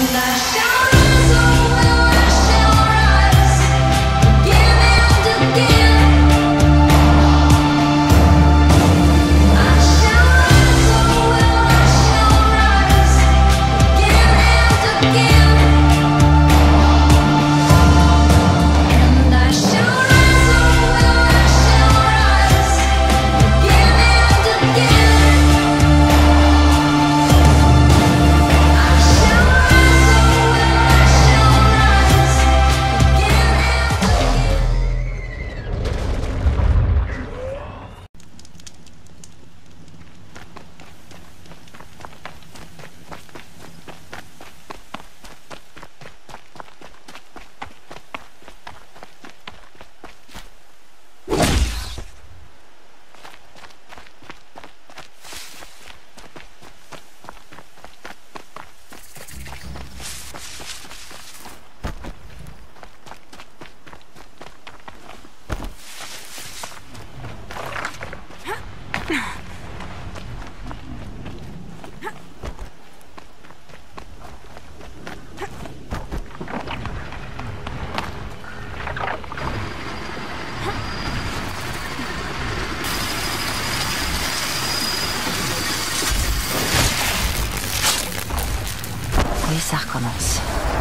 Oui, ça recommence.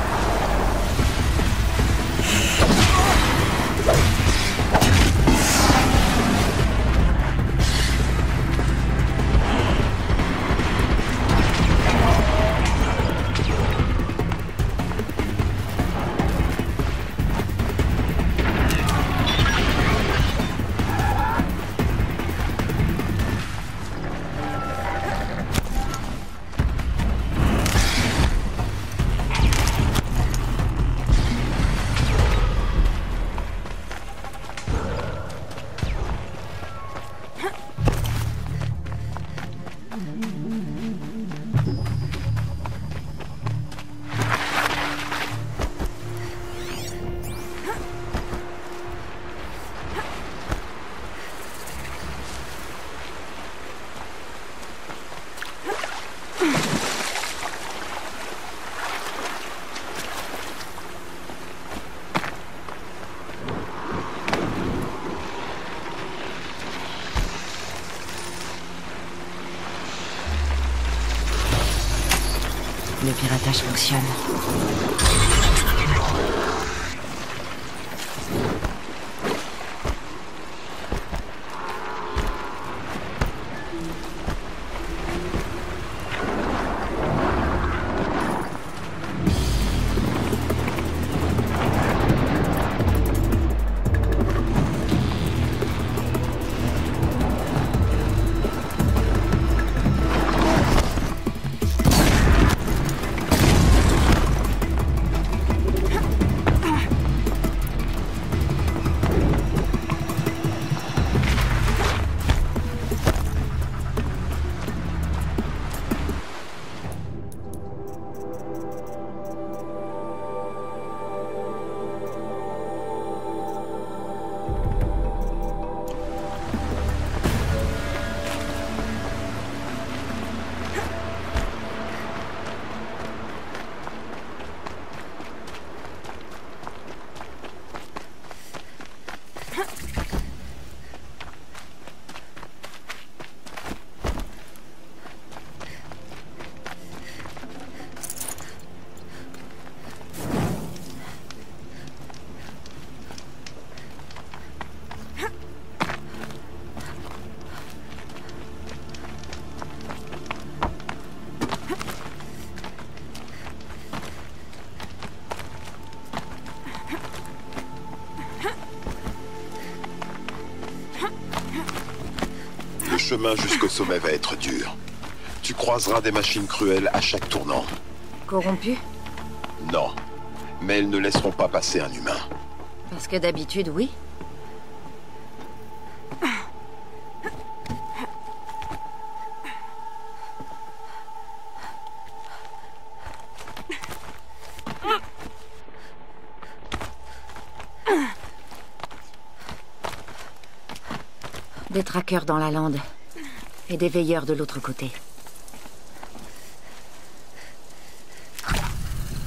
Le piratage fonctionne. Le chemin jusqu'au sommet va être dur. Tu croiseras des machines cruelles à chaque tournant. Corrompu? Non, mais elles ne laisseront pas passer un humain. Parce que d'habitude, oui. Des traqueurs dans la lande. Et des veilleurs de l'autre côté.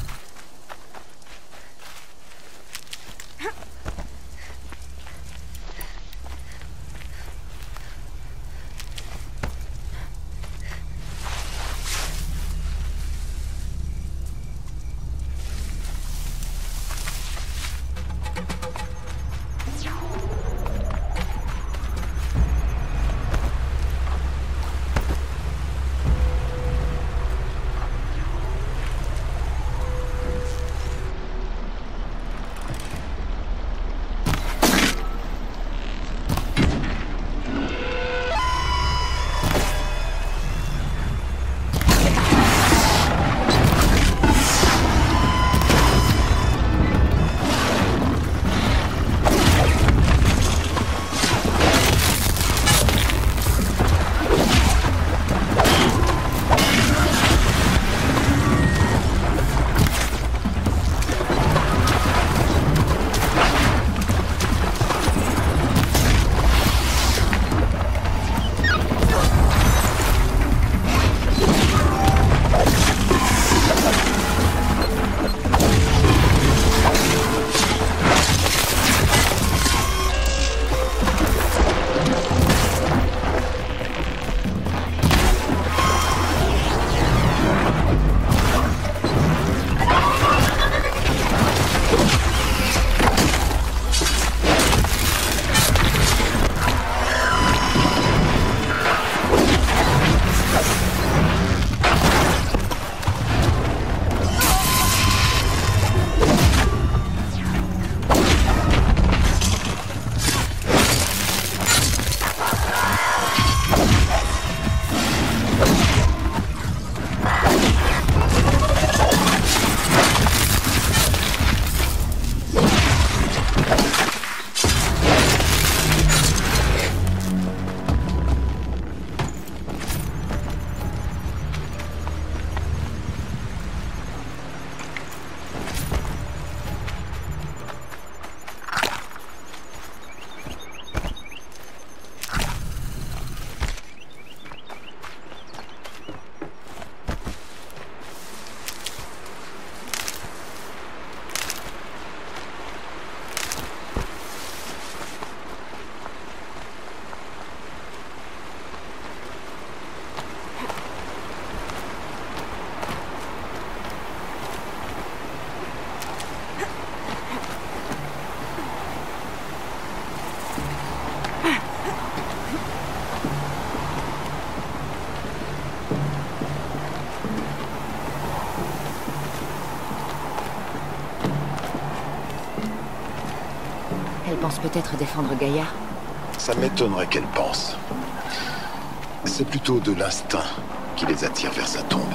pense peut-être défendre Gaïa. Ça m'étonnerait qu'elle pense. C'est plutôt de l'instinct qui les attire vers sa tombe.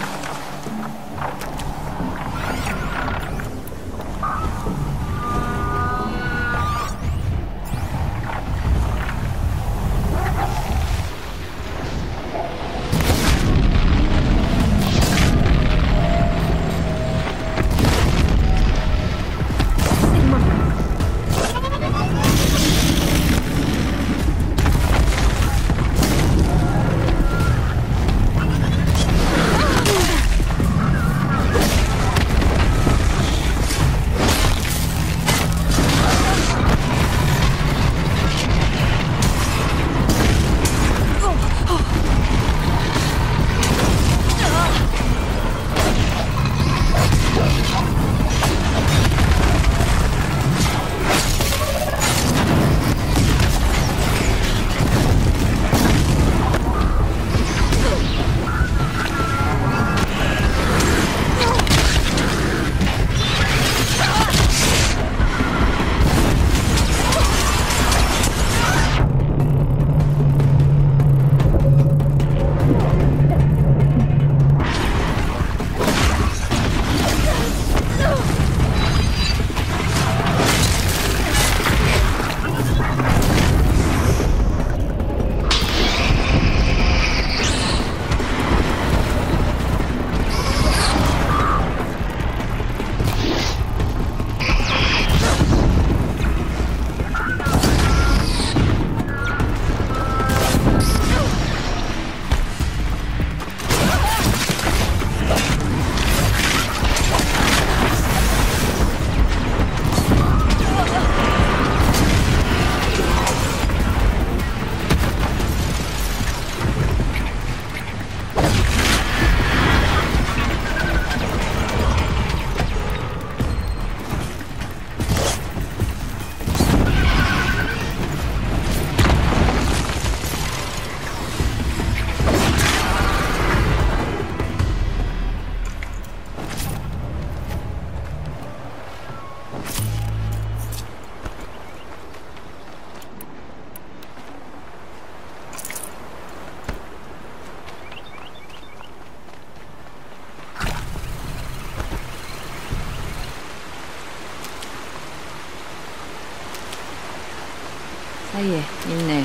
Ça y est, il neige.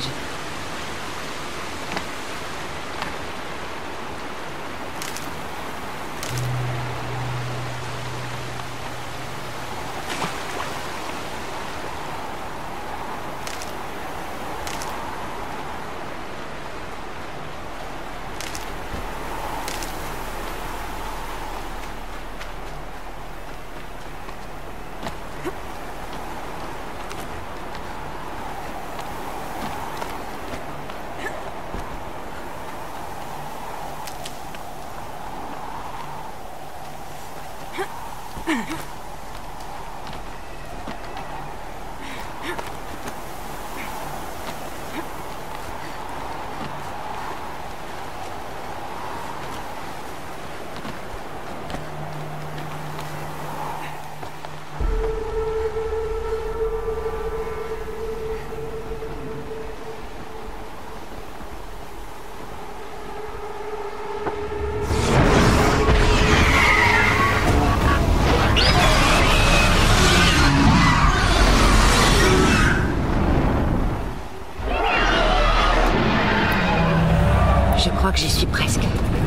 Je crois que j'y suis presque.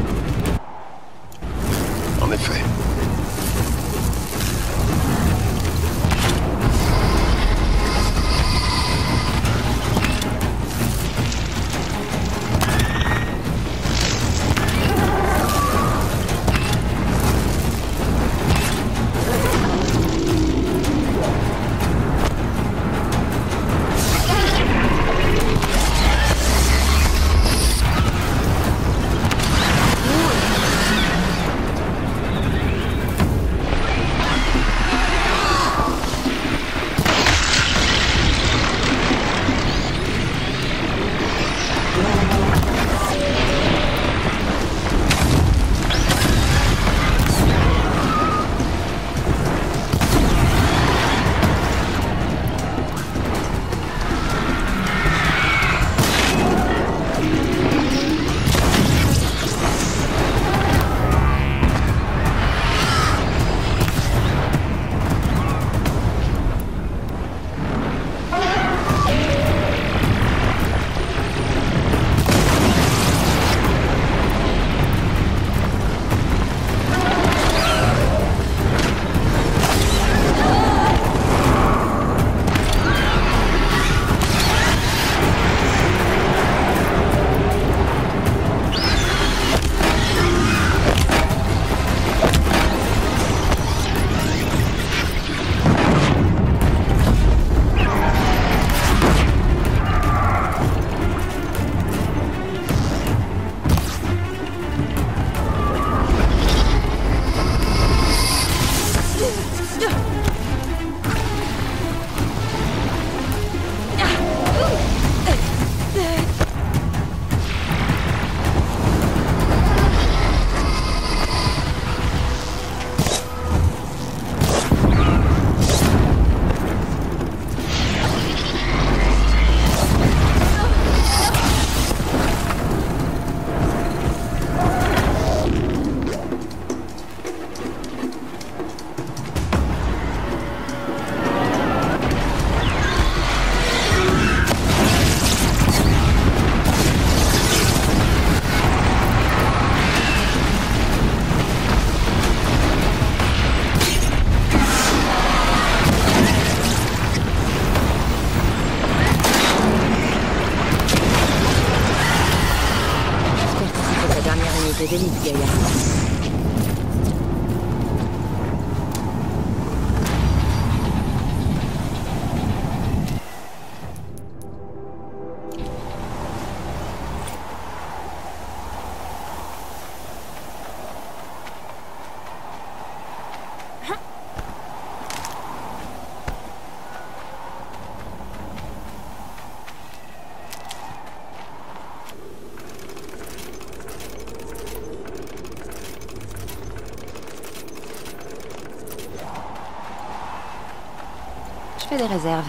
En effet. Gaïa. Je fais des réserves.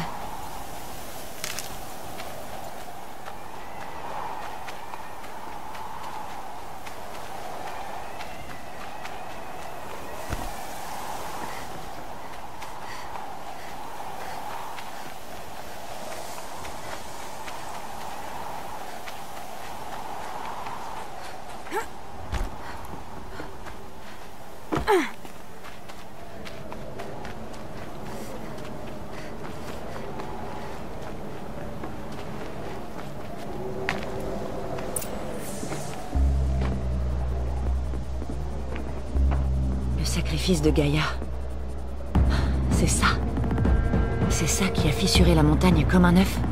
Le sacrifice de Gaïa. C'est ça. C'est ça qui a fissuré la montagne comme un œuf.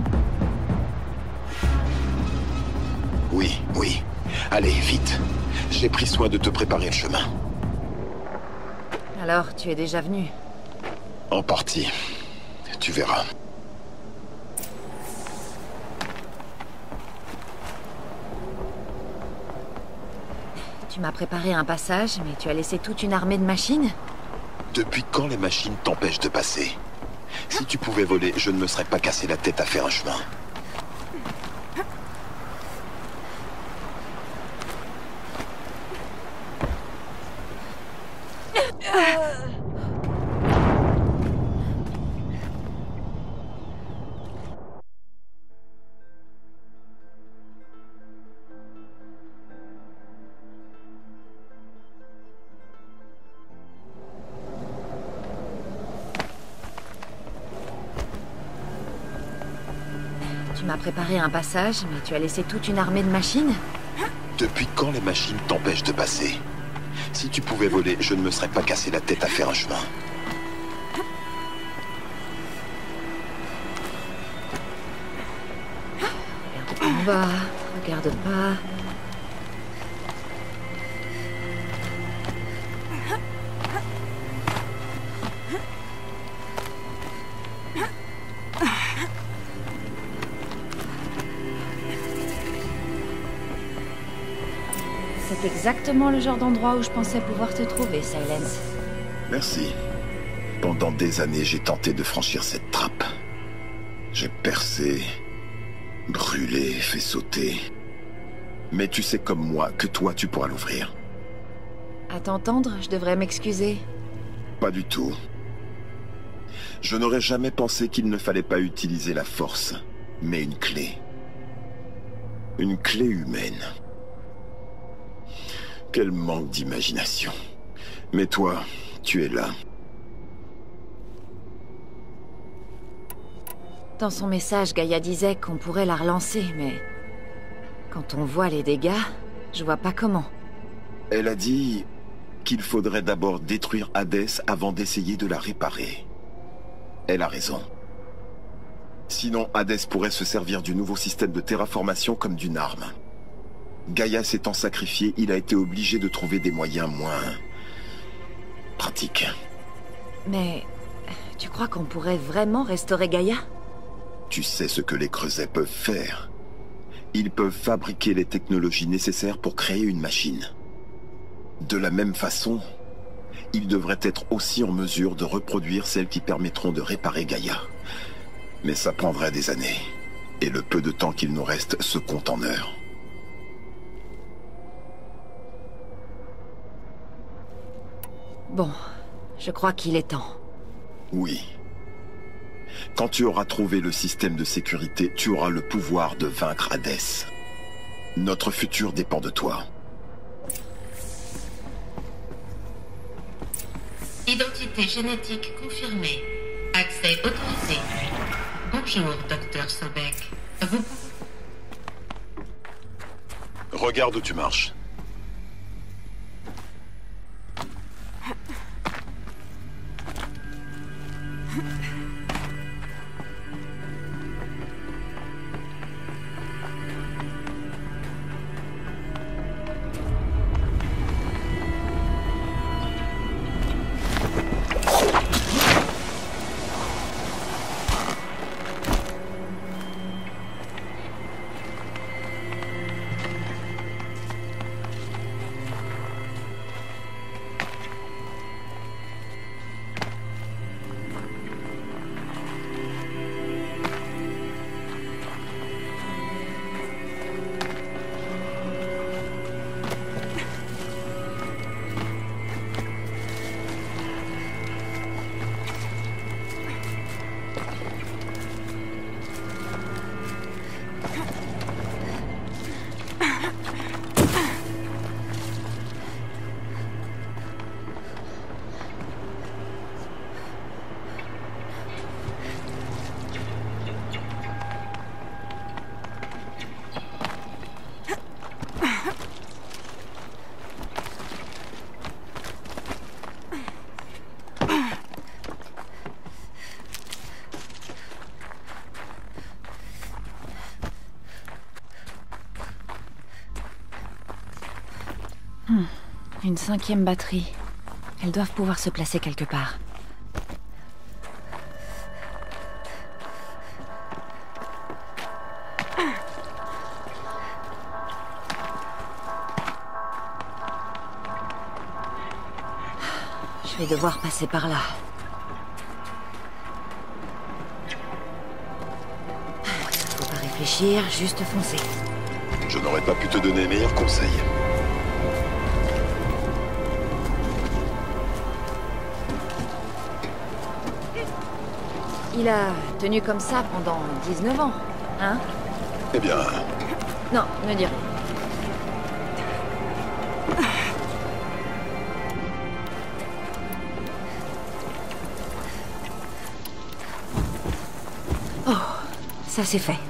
Oui, oui. Allez, vite. J'ai pris soin de te préparer le chemin. Alors, tu es déjà venu? En partie. Tu verras. Tu m'as préparé un passage, mais tu as laissé toute une armée de machines? Depuis quand les machines t'empêchent de passer? Si tu pouvais voler, je ne me serais pas cassé la tête à faire un chemin. Tu m'as préparé un passage, mais tu as laissé toute une armée de machines? Depuis quand les machines t'empêchent de passer? Si tu pouvais voler, je ne me serais pas cassé la tête à faire un chemin. Regarde en bas, regarde pas. C'est exactement le genre d'endroit où je pensais pouvoir te trouver, Silence. Merci. Pendant des années, j'ai tenté de franchir cette trappe. J'ai percé, brûlé, fait sauter. Mais tu sais comme moi que toi, tu pourras l'ouvrir. À t'entendre, je devrais m'excuser. Pas du tout. Je n'aurais jamais pensé qu'il ne fallait pas utiliser la force, mais une clé. Une clé humaine. Quel manque d'imagination. Mais toi, tu es là. Dans son message, Gaïa disait qu'on pourrait la relancer, mais... quand on voit les dégâts, je vois pas comment. Elle a dit qu'il faudrait d'abord détruire Hadès avant d'essayer de la réparer. Elle a raison. Sinon, Hadès pourrait se servir du nouveau système de terraformation comme d'une arme. Gaïa s'étant sacrifié, il a été obligé de trouver des moyens moins... pratiques. Mais... tu crois qu'on pourrait vraiment restaurer Gaïa? Tu sais ce que les Creusets peuvent faire. Ils peuvent fabriquer les technologies nécessaires pour créer une machine. De la même façon, ils devraient être aussi en mesure de reproduire celles qui permettront de réparer Gaïa. Mais ça prendrait des années. Et le peu de temps qu'il nous reste se compte en heures. Bon, je crois qu'il est temps. Oui. Quand tu auras trouvé le système de sécurité, tu auras le pouvoir de vaincre Hadès. Notre futur dépend de toi. Identité génétique confirmée. Accès autorisé. Bonjour, Dr. Sobek. Vous... Regarde où tu marches. Une 5e batterie. Elles doivent pouvoir se placer quelque part. Je vais devoir passer par là. Faut pas réfléchir, juste foncer. Je n'aurais pas pu te donner meilleurs conseils. Il a tenu comme ça pendant 19 ans, hein? Eh bien... Non, ne dis rien. Oh, ça c'est fait.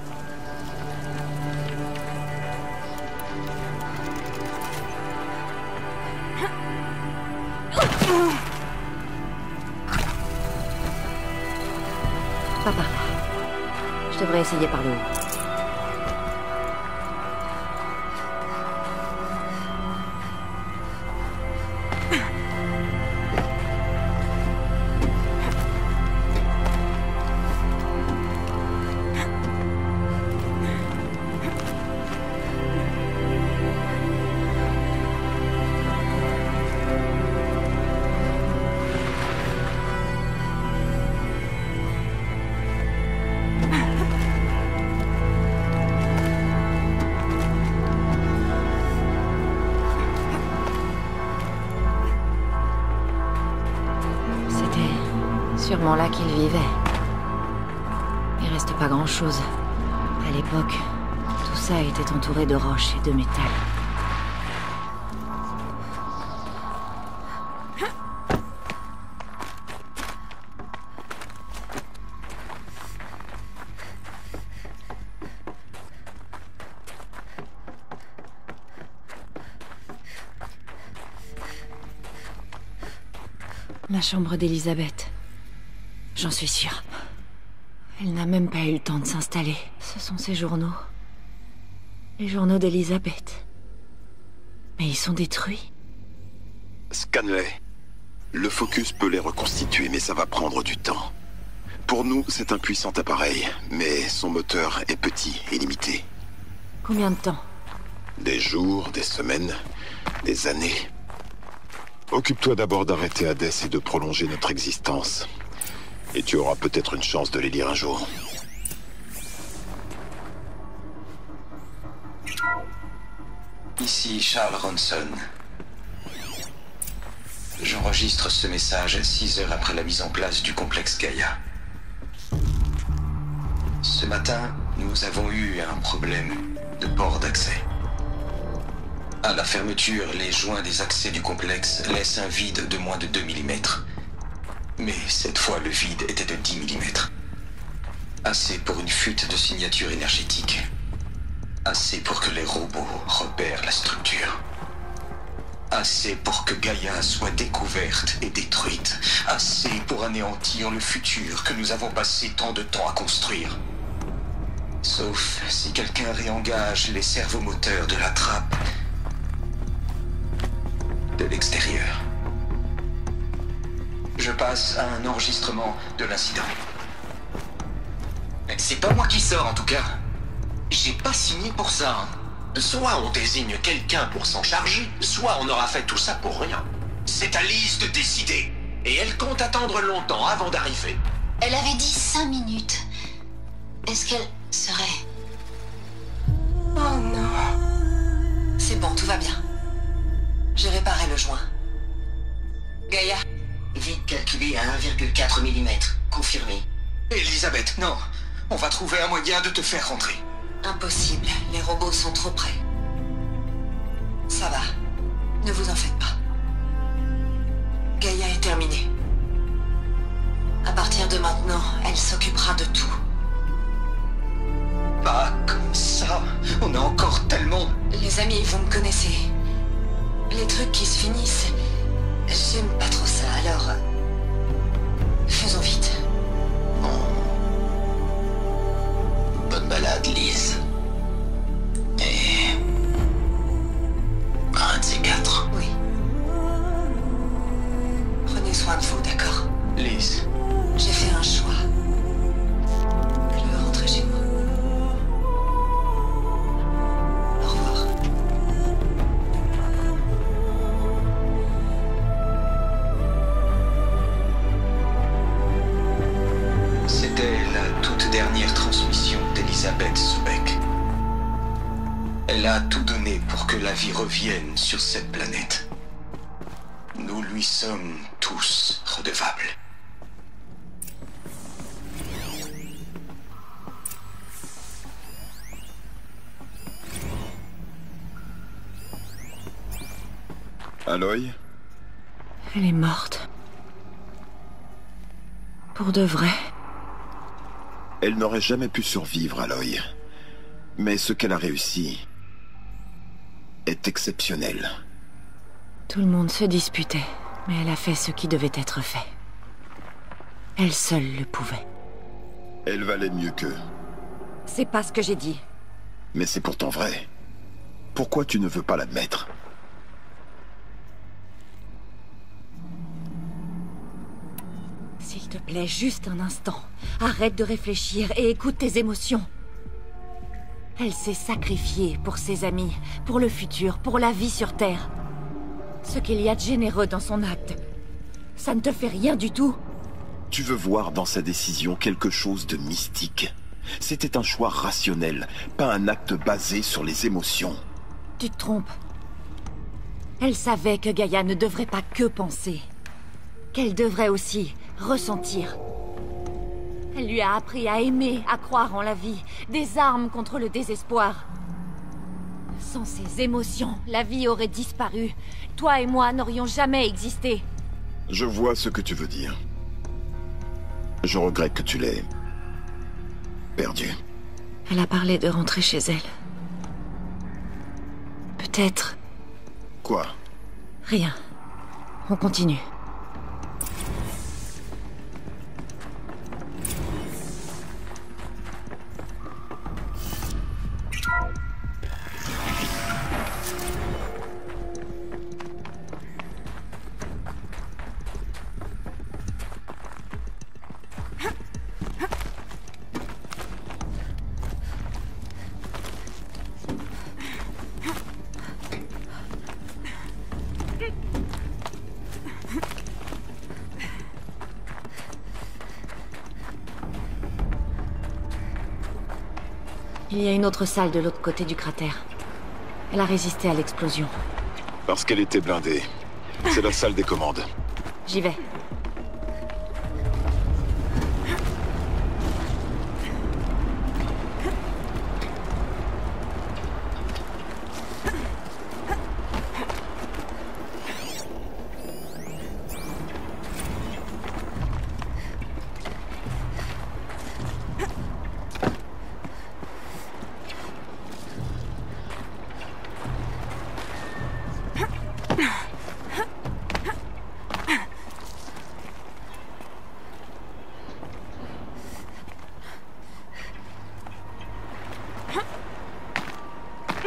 Pas par là. Je devrais essayer par le haut. Sûrement là qu'il vivait. Il reste pas grand-chose. À l'époque, tout ça était entouré de roches et de métal. La chambre d'Elisabeth. J'en suis sûre. Elle n'a même pas eu le temps de s'installer. Ce sont ses journaux. Les journaux d'Elisabeth. Mais ils sont détruits. Scanley. Le Focus peut les reconstituer, mais ça va prendre du temps. Pour nous, c'est un puissant appareil, mais son moteur est petit et limité. Combien de temps? Des jours, des semaines, des années. Occupe-toi d'abord d'arrêter Hades et de prolonger notre existence. Et tu auras peut-être une chance de les lire un jour. Ici Charles Ronson. J'enregistre ce message 6 heures après la mise en place du complexe Gaïa. Ce matin, nous avons eu un problème de port d'accès. À la fermeture, les joints des accès du complexe laissent un vide de moins de 2 mm. Mais cette fois, le vide était de 10 mm. Assez pour une fuite de signature énergétique. Assez pour que les robots repèrent la structure. Assez pour que Gaïa soit découverte et détruite. Assez pour anéantir le futur que nous avons passé tant de temps à construire. Sauf si quelqu'un réengage les servomoteurs de la trappe de l'extérieur. Je passe à un enregistrement de l'incident. C'est pas moi qui sors en tout cas. J'ai pas signé pour ça. Soit on désigne quelqu'un pour s'en charger, soit on aura fait tout ça pour rien. C'est à Lise de décider. Et elle compte attendre longtemps avant d'arriver. Elle avait dit 5 minutes. Est-ce qu'elle serait... Oh non. C'est bon, tout va bien. J'ai réparé le joint. Gaïa, vite calculé à 1,4 mm. Confirmé. Elisabeth, non. On va trouver un moyen de te faire rentrer. Impossible, les robots sont trop près. Ça va, ne vous en faites pas. Gaïa est terminée. À partir de maintenant, elle s'occupera de tout. Pas comme ça. On a encore tellement... Les amis, vous me connaissez. Les trucs qui se finissent, j'aime pas trop ça, alors... Faisons vite. Bonne balade, Lise. Et... un de ces quatre. Oui. Prenez soin de vous, d'accord? Lise. J'ai fait un choix. Je veux rentrer chez moi. Au revoir. C'était la toute dernière transmission d'Elisabeth Sobek. Elle a tout donné pour que la vie revienne sur cette planète. Nous lui sommes tous redevables. Aloy? Elle est morte. Pour de vrai. Elle n'aurait jamais pu survivre, Aloy. Mais ce qu'elle a réussi est exceptionnel. Tout le monde se disputait, mais elle a fait ce qui devait être fait. Elle seule le pouvait. Elle valait mieux qu'eux. C'est pas ce que j'ai dit. Mais c'est pourtant vrai. Pourquoi tu ne veux pas l'admettre? S'il te plaît, juste un instant. Arrête de réfléchir et écoute tes émotions. Elle s'est sacrifiée pour ses amis, pour le futur, pour la vie sur Terre. Ce qu'il y a de généreux dans son acte, ça ne te fait rien du tout? Tu veux voir dans sa décision quelque chose de mystique. C'était un choix rationnel, pas un acte basé sur les émotions. Tu te trompes. Elle savait que Gaïa ne devrait pas que penser. Qu'elle devrait aussi ressentir. Elle lui a appris à aimer, à croire en la vie, des armes contre le désespoir. Sans ces émotions, la vie aurait disparu. Toi et moi n'aurions jamais existé. Je vois ce que tu veux dire. Je regrette que tu l'aies perdu. Elle a parlé de rentrer chez elle. Peut-être... Quoi? Rien. On continue. Il y a une autre salle de l'autre côté du cratère. Elle a résisté à l'explosion. Parce qu'elle était blindée. C'est la salle des commandes. J'y vais.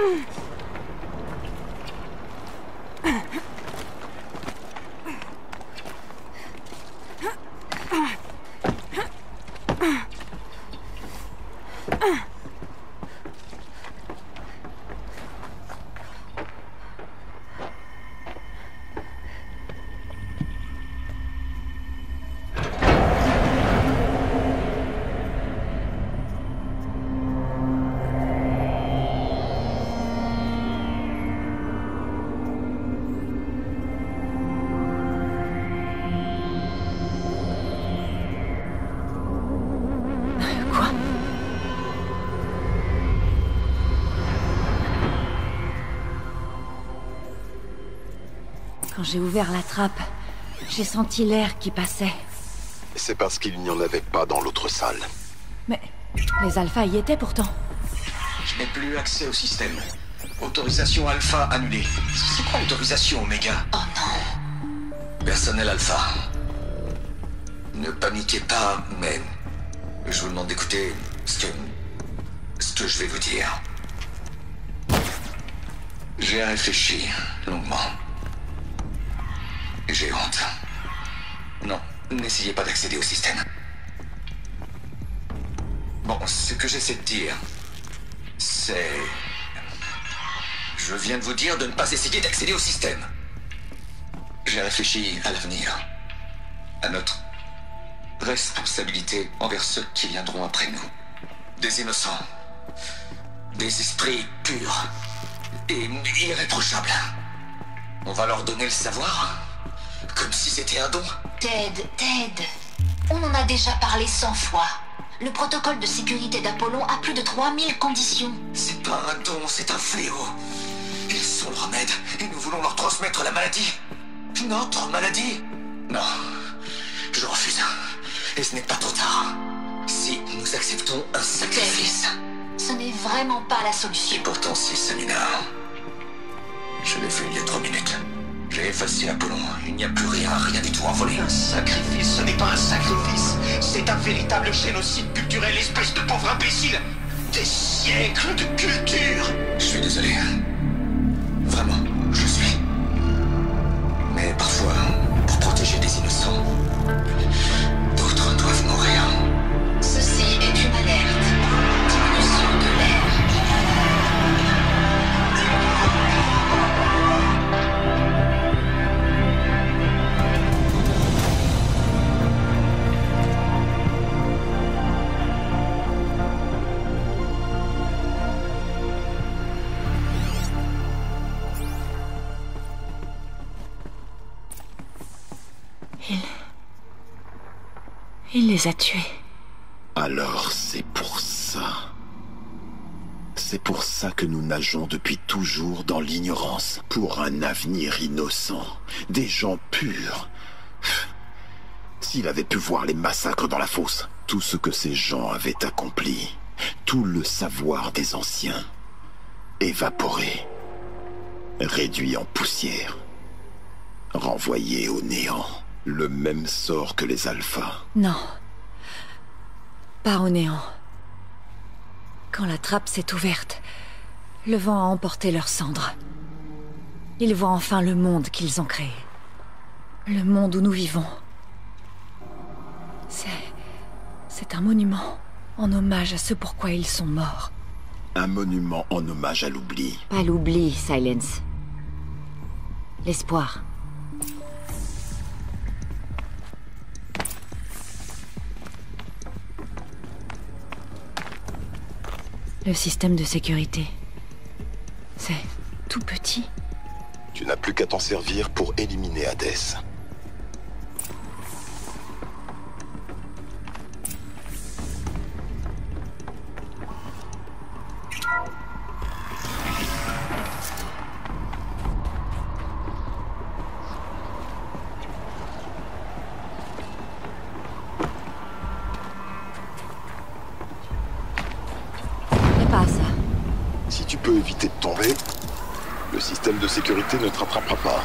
Quand j'ai ouvert la trappe, j'ai senti l'air qui passait. C'est parce qu'il n'y en avait pas dans l'autre salle. Mais les alphas y étaient pourtant. Je n'ai plus accès au système. Autorisation alpha annulée. C'est quoi autorisation oméga? Oh non. Personnel alpha. Ne paniquez pas, mais je vous demande d'écouter ce que je vais vous dire. J'ai réfléchi longuement. J'ai honte. Non, n'essayez pas d'accéder au système. Bon, ce que j'essaie de dire, c'est... Je viens de vous dire de ne pas essayer d'accéder au système. J'ai réfléchi à l'avenir, à notre responsabilité envers ceux qui viendront après nous. Des innocents, des esprits purs et irréprochables. On va leur donner le savoir, comme si c'était un don. Ted, on en a déjà parlé 100 fois. Le protocole de sécurité d'Apollon a plus de 3000 conditions. C'est pas un don, c'est un fléau. Ils sont le remède et nous voulons leur transmettre la maladie. Notre maladie. Non, je refuse. Et ce n'est pas trop tard. Si nous acceptons un sacrifice. Ce n'est vraiment pas la Et solution. pourtant, c'est Samina. Je l'ai fait il y a 3 minutes. J'ai effacé Apollon. Il n'y a plus rien du tout envolé. Un sacrifice, ce n'est pas un sacrifice. C'est un véritable génocide culturel, espèce de pauvre imbécile. Des siècles de culture. Je suis désolé. Vraiment, je suis. Mais parfois, pour protéger des innocents, d'autres doivent mourir. Ceci est une alerte. Diminution de l'air. Il les a tués. Alors c'est pour ça. C'est pour ça que nous nageons depuis toujours dans l'ignorance. Pour un avenir innocent. Des gens purs. S'il avait pu voir les massacres dans la fosse, tout ce que ces gens avaient accompli, tout le savoir des anciens, évaporé, réduit en poussière, renvoyé au néant. Le même sort que les alphas. Non. Pas au néant. Quand la trappe s'est ouverte, le vent a emporté leurs cendres. Ils voient enfin le monde qu'ils ont créé. Le monde où nous vivons. C'est un monument en hommage à ce pourquoi ils sont morts. Un monument en hommage à l'oubli. Pas l'oubli, Silence. L'espoir. Le système de sécurité. C'est tout petit. Tu n'as plus qu'à t'en servir pour éliminer Hadès. Pas ça. Si tu peux éviter de tomber, le système de sécurité ne te rattrapera pas.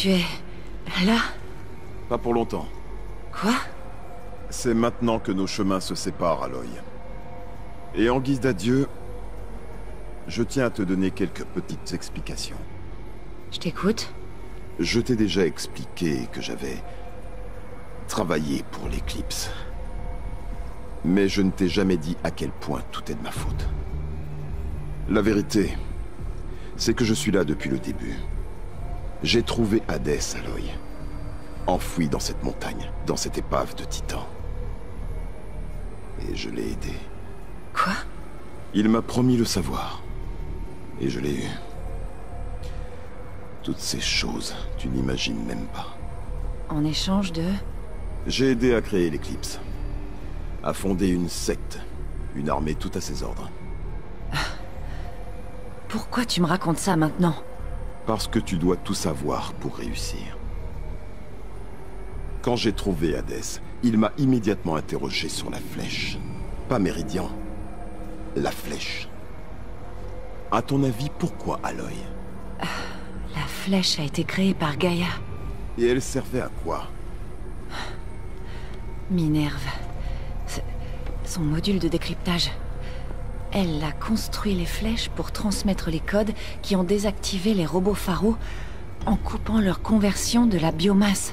Tu es... là? Pas pour longtemps. Quoi? C'est maintenant que nos chemins se séparent, Aloy. Et en guise d'adieu, je tiens à te donner quelques petites explications. Je t'écoute. Je t'ai déjà expliqué que j'avais travaillé pour l'Éclipse. Mais je ne t'ai jamais dit à quel point tout est de ma faute. La vérité, c'est que je suis là depuis le début. J'ai trouvé Hades, Aloy. Enfoui dans cette montagne, dans cette épave de Titan. Et je l'ai aidé. Quoi? Il m'a promis le savoir. Et je l'ai eu. Toutes ces choses, tu n'imagines même pas. En échange de... J'ai aidé à créer l'Éclipse. À fonder une secte. Une armée tout à ses ordres. Pourquoi tu me racontes ça maintenant? Parce que tu dois tout savoir pour réussir. Quand j'ai trouvé Hades, il m'a immédiatement interrogé sur la flèche. Pas Méridian. La flèche. À ton avis, pourquoi Aloy? La flèche a été créée par Gaïa. Et elle servait à quoi? Minerve. Son module de décryptage. Elle a construit les flèches pour transmettre les codes qui ont désactivé les robots Pharaoh en coupant leur conversion de la biomasse.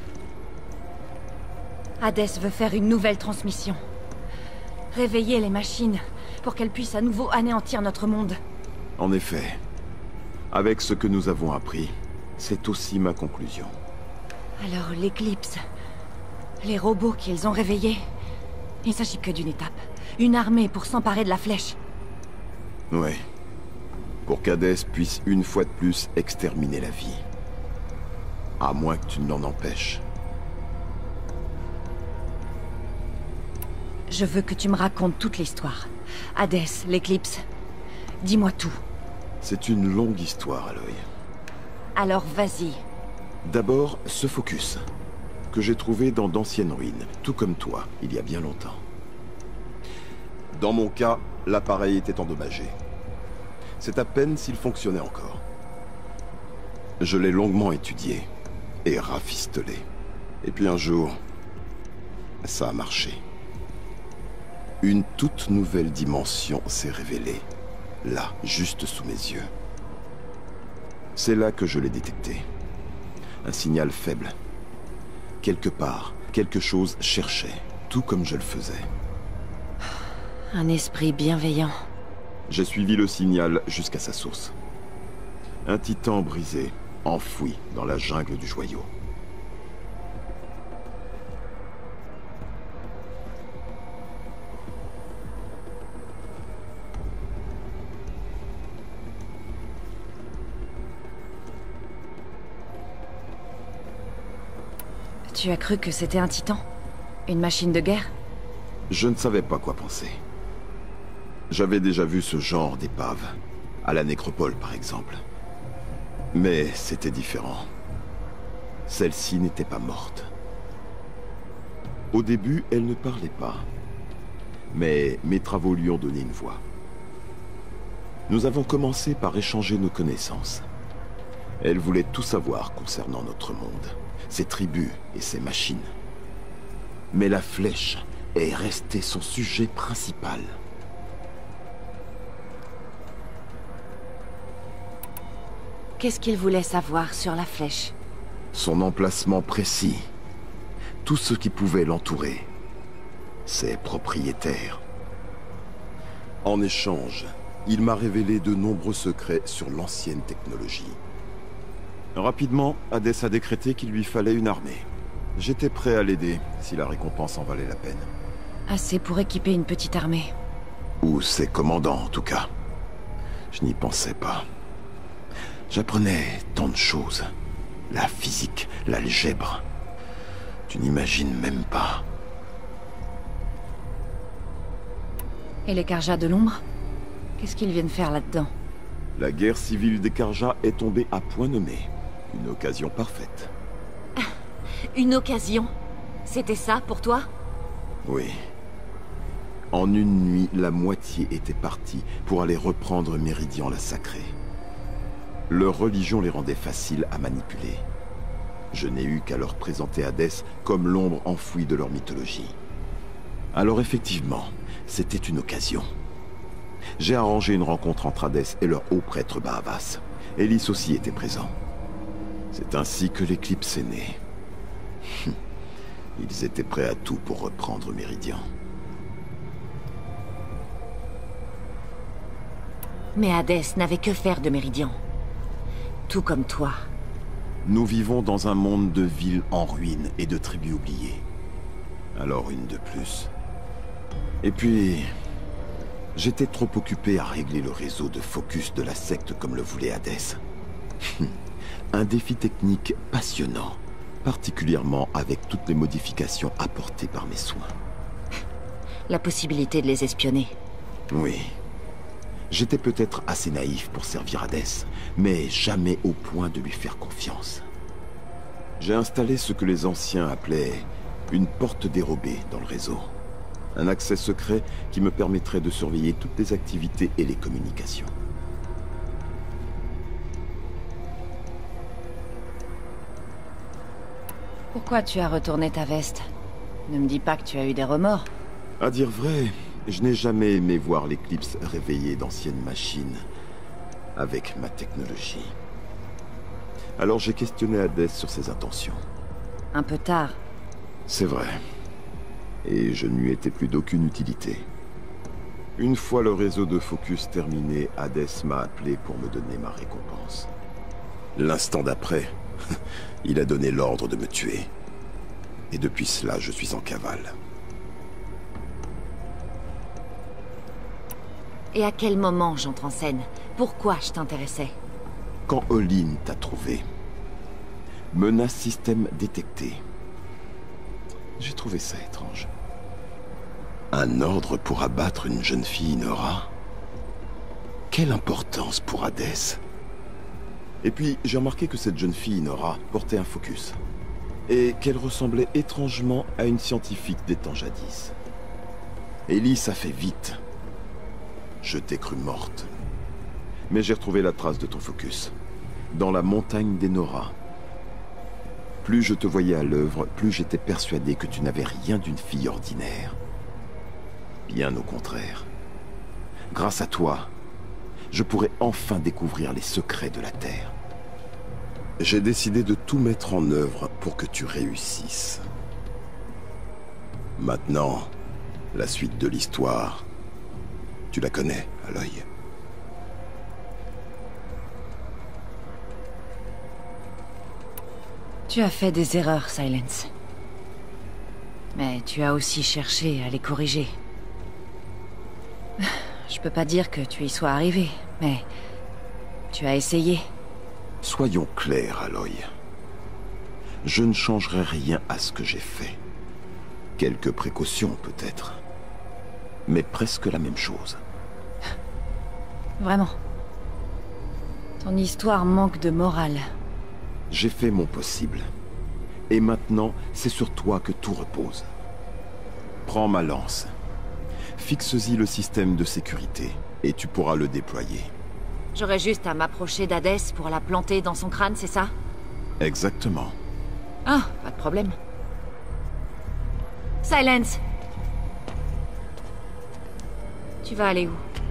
Hades veut faire une nouvelle transmission. Réveiller les machines pour qu'elles puissent à nouveau anéantir notre monde. En effet. Avec ce que nous avons appris, c'est aussi ma conclusion. Alors l'Éclipse, les robots qu'ils ont réveillés, il s'agit que d'une étape. Une armée pour s'emparer de la flèche. Ouais. Pour qu'Hadès puisse une fois de plus exterminer la vie. À moins que tu ne l'en empêches. Je veux que tu me racontes toute l'histoire. Hades, l'Éclipse. Dis-moi tout. C'est une longue histoire, Aloy. Alors vas-y. D'abord, ce focus, que j'ai trouvé dans d'anciennes ruines, tout comme toi, il y a bien longtemps. Dans mon cas, l'appareil était endommagé. C'est à peine s'il fonctionnait encore. Je l'ai longuement étudié et rafistolé. Et puis un jour, ça a marché. Une toute nouvelle dimension s'est révélée, là, juste sous mes yeux. C'est là que je l'ai détecté. Un signal faible. Quelque part, quelque chose cherchait, tout comme je le faisais. Un esprit bienveillant. J'ai suivi le signal jusqu'à sa source. Un titan brisé, enfoui dans la jungle du joyau. Tu as cru que c'était un titan? Une machine de guerre? Je ne savais pas quoi penser. J'avais déjà vu ce genre d'épave, à la nécropole par exemple. Mais c'était différent. Celle-ci n'était pas morte. Au début, elle ne parlait pas. Mais mes travaux lui ont donné une voix. Nous avons commencé par échanger nos connaissances. Elle voulait tout savoir concernant notre monde, ses tribus et ses machines. Mais la flèche est restée son sujet principal. Qu'est-ce qu'il voulait savoir sur la flèche? Son emplacement précis. Tout ce qui pouvait l'entourer. Ses propriétaires. En échange, il m'a révélé de nombreux secrets sur l'ancienne technologie. Rapidement, Hades a décrété qu'il lui fallait une armée. J'étais prêt à l'aider, si la récompense en valait la peine. Assez pour équiper une petite armée. Ou ses commandants, en tout cas. Je n'y pensais pas. J'apprenais tant de choses. La physique, l'algèbre. Tu n'imagines même pas. Et les Carjas de l'ombre? Qu'est-ce qu'ils viennent faire là-dedans? La guerre civile des Carjas est tombée à point nommé. Une occasion parfaite. Une occasion? C'était ça pour toi? Oui. En une nuit, la moitié était partie pour aller reprendre Méridian la Sacrée. Leur religion les rendait faciles à manipuler. Je n'ai eu qu'à leur présenter Hadès comme l'ombre enfouie de leur mythologie. Alors effectivement, c'était une occasion. J'ai arrangé une rencontre entre Hadès et leur haut prêtre Bahavas. Ellis aussi était présent. C'est ainsi que l'éclipse est née. Ils étaient prêts à tout pour reprendre Méridian. Mais Hadès n'avait que faire de Méridian. Tout comme toi. Nous vivons dans un monde de villes en ruine et de tribus oubliées. Alors une de plus. Et puis... j'étais trop occupé à régler le réseau de focus de la secte comme le voulait Hadès. Un défi technique passionnant, particulièrement avec toutes les modifications apportées par mes soins. La possibilité de les espionner. Oui. J'étais peut-être assez naïf pour servir Hadès, mais jamais au point de lui faire confiance. J'ai installé ce que les anciens appelaient une porte dérobée dans le réseau. Un accès secret qui me permettrait de surveiller toutes les activités et les communications. Pourquoi tu as retourné ta veste? Ne me dis pas que tu as eu des remords. À dire vrai, je n'ai jamais aimé voir l'éclipse réveiller d'anciennes machines avec ma technologie. Alors j'ai questionné Hadès sur ses intentions. Un peu tard. C'est vrai. Et je ne lui étais plus d'aucune utilité. Une fois le réseau de focus terminé, Hadès m'a appelé pour me donner ma récompense. L'instant d'après, il a donné l'ordre de me tuer. Et depuis cela, je suis en cavale. Et à quel moment j'entre en scène? Pourquoi je t'intéressais? Quand Olin t'a trouvé. Menace système détecté. J'ai trouvé ça étrange. Un ordre pour abattre une jeune fille Nora? Quelle importance pour Hadès? Et puis, j'ai remarqué que cette jeune fille Nora portait un focus. Et qu'elle ressemblait étrangement à une scientifique des temps jadis. Ellie, ça fait vite. Je t'ai cru morte. Mais j'ai retrouvé la trace de ton focus. Dans la montagne des Nora. Plus je te voyais à l'œuvre, plus j'étais persuadé que tu n'avais rien d'une fille ordinaire. Bien au contraire. Grâce à toi, je pourrais enfin découvrir les secrets de la Terre. J'ai décidé de tout mettre en œuvre pour que tu réussisses. Maintenant, la suite de l'histoire, tu la connais, Aloy. Tu as fait des erreurs, Silence. Mais tu as aussi cherché à les corriger. Je peux pas dire que tu y sois arrivé, mais tu as essayé. Soyons clairs, Aloy. Je ne changerai rien à ce que j'ai fait. Quelques précautions, peut-être. Mais presque la même chose. Vraiment. Ton histoire manque de morale. J'ai fait mon possible. Et maintenant, c'est sur toi que tout repose. Prends ma lance. Fixe-y le système de sécurité, et tu pourras le déployer. J'aurais juste à m'approcher d'Hadès pour la planter dans son crâne, c'est ça? Exactement. Ah, pas de problème. Silence! Tu vas aller où?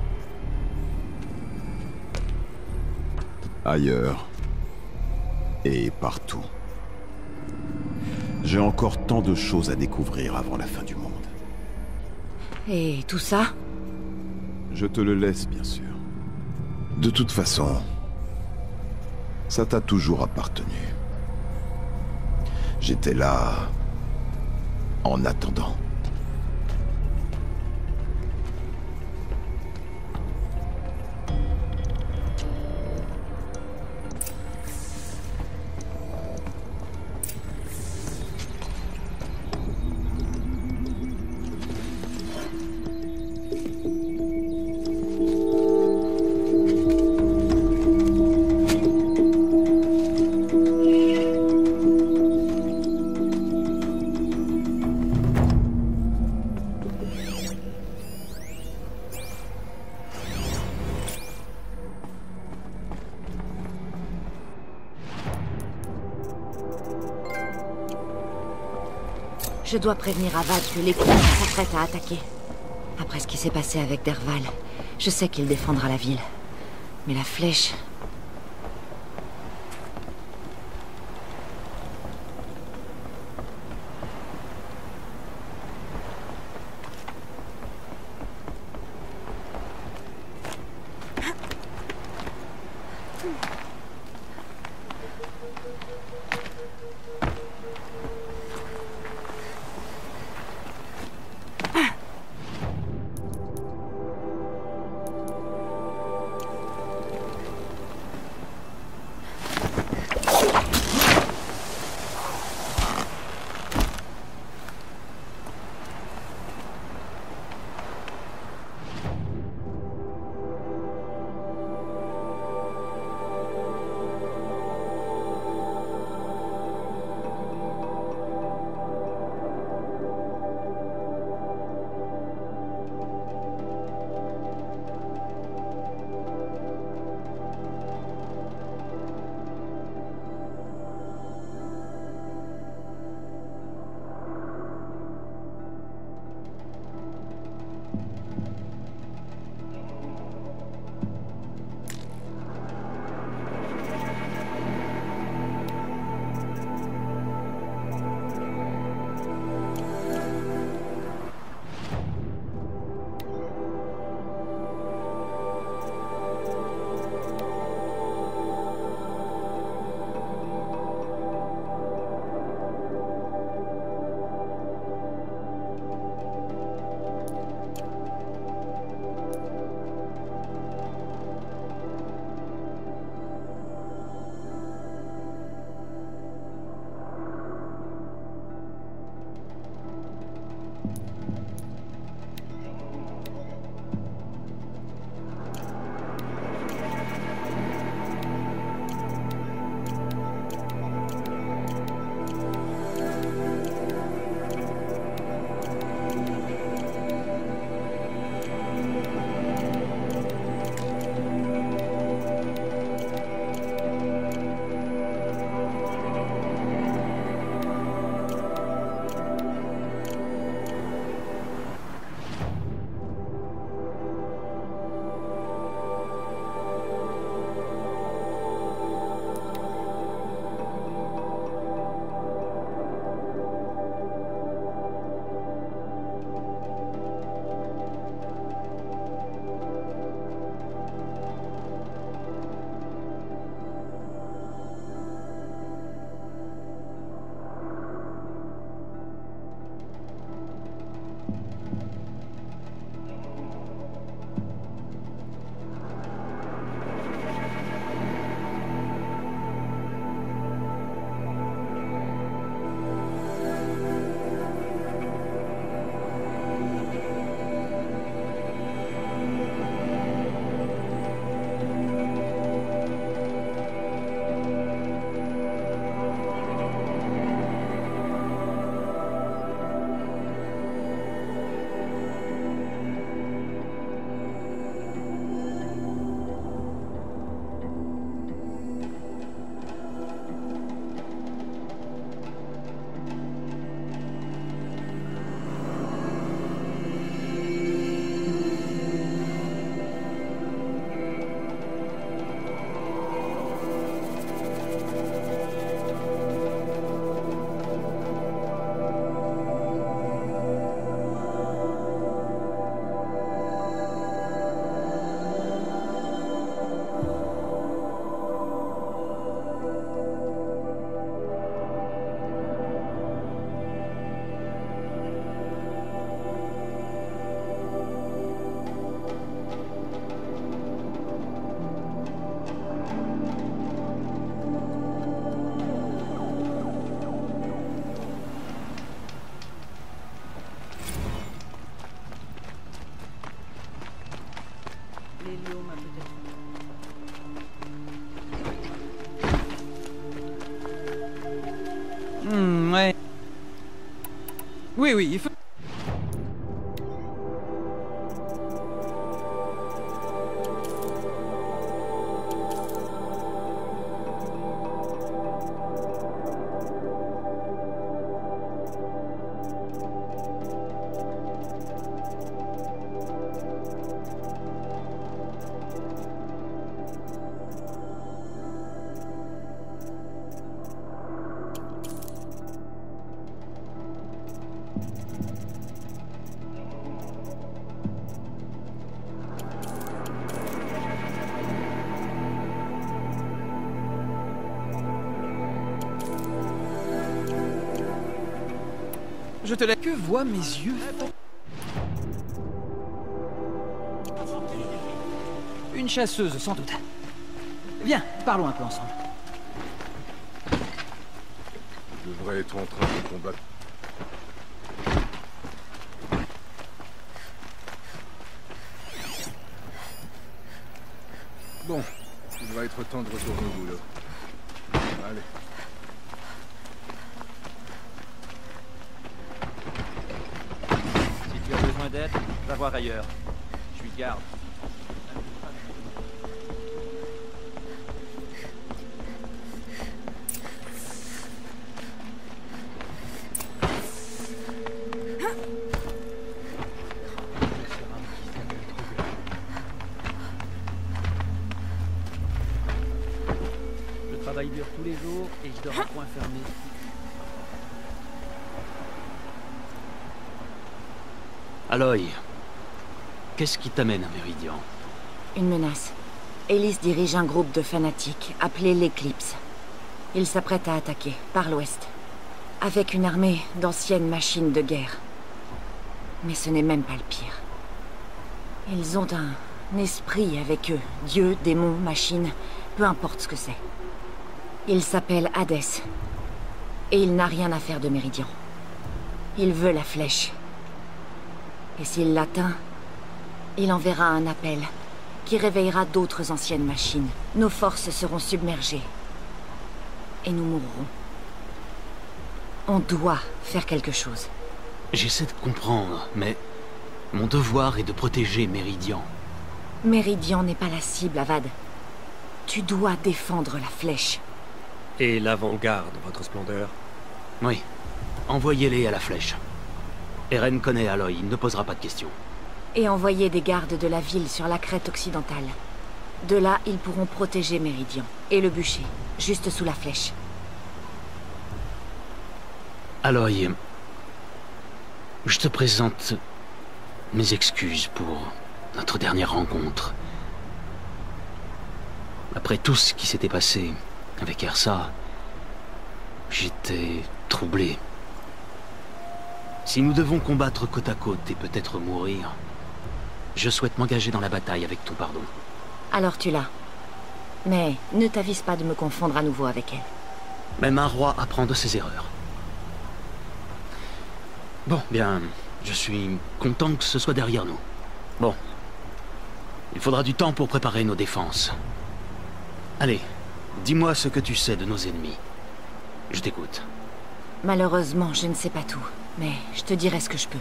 Ailleurs. Et partout. J'ai encore tant de choses à découvrir avant la fin du monde. Et tout ça? Je te le laisse, bien sûr. De toute façon, ça t'a toujours appartenu. J'étais là... en attendant. Je dois prévenir Avad que les Clones s'apprêtent à attaquer. Après ce qui s'est passé avec Derval, je sais qu'il défendra la ville. Mais la flèche... Ouais. Oui, oui, il faut... Je te laisse. Que voient mes yeux? Une chasseuse, sans doute. Viens, parlons un peu ensemble. Je devrais être en train de combattre. Bon, il va être temps de retourner au boulot. Allez. Si tu as besoin d'aide, va voir ailleurs. Je suis garde. Le travail dure tous les jours et je dors à point fermé. Aloy, qu'est-ce qui t'amène à Méridian? Une menace. Ellis dirige un groupe de fanatiques, appelé l'Éclipse. Ils s'apprêtent à attaquer, par l'ouest. Avec une armée d'anciennes machines de guerre. Mais ce n'est même pas le pire. Ils ont un esprit avec eux. Dieu, démon, machine, peu importe ce que c'est. Il s'appelle Hadès. Et il n'a rien à faire de Méridian. Il veut la flèche. Et s'il l'atteint, il enverra un appel qui réveillera d'autres anciennes machines. Nos forces seront submergées. Et nous mourrons. On doit faire quelque chose. J'essaie de comprendre, mais mon devoir est de protéger Méridian. Méridian n'est pas la cible, Avad. Tu dois défendre la flèche. Et l'avant-garde, votre splendeur? Oui, envoyez-les à la flèche. Eren connaît Aloy, il ne posera pas de questions. Et envoyer des gardes de la ville sur la crête occidentale. De là, ils pourront protéger Méridian. Et le bûcher, juste sous la flèche. Aloy, je te présente mes excuses pour notre dernière rencontre. Après tout ce qui s'était passé avec Ersa, j'étais troublé. Si nous devons combattre côte à côte et peut-être mourir, je souhaite m'engager dans la bataille avec ton pardon. Alors tu l'as. Mais ne t'avise pas de me confondre à nouveau avec elle. Même un roi apprend de ses erreurs. Bon, bien, je suis content que ce soit derrière nous. Bon, il faudra du temps pour préparer nos défenses. Allez, dis-moi ce que tu sais de nos ennemis. Je t'écoute. Malheureusement, je ne sais pas tout. Mais je te dirai ce que je peux.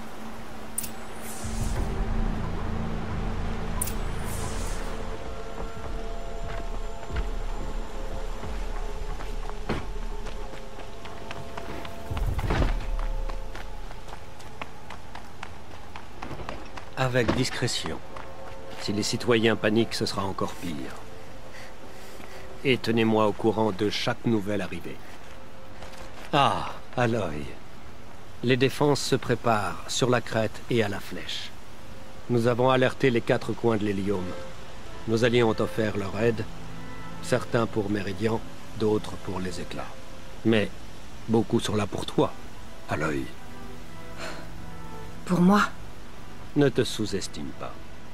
Avec discrétion. Si les citoyens paniquent, ce sera encore pire. Et tenez-moi au courant de chaque nouvelle arrivée. Ah, Aloy. Les défenses se préparent sur la crête et à la flèche. Nous avons alerté les 4 coins de l'hélium. Nos alliés ont offert leur aide, certains pour Méridian, d'autres pour les éclats. Mais beaucoup sont là pour toi, Aloy. Pour moi? Ne te sous-estime pas.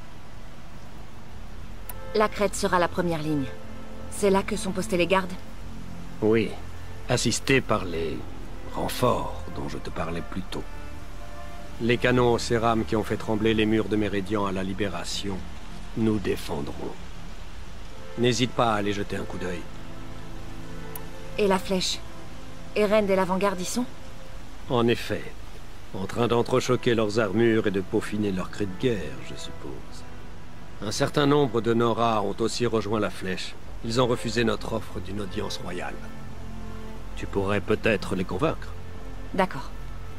La crête sera la première ligne. C'est là que sont postés les gardes? Oui, assistés par les renforts dont je te parlais plus tôt. Les canons au céram qui ont fait trembler les murs de Méridian à la Libération, nous défendrons. N'hésite pas à aller jeter un coup d'œil. Et la flèche? Eren et l'avant-garde y sont? En effet, en train d'entrechoquer leurs armures et de peaufiner leurs cris de guerre, je suppose. Un certain nombre de Nora ont aussi rejoint la flèche. Ils ont refusé notre offre d'une audience royale. Tu pourrais peut-être les convaincre. D'accord.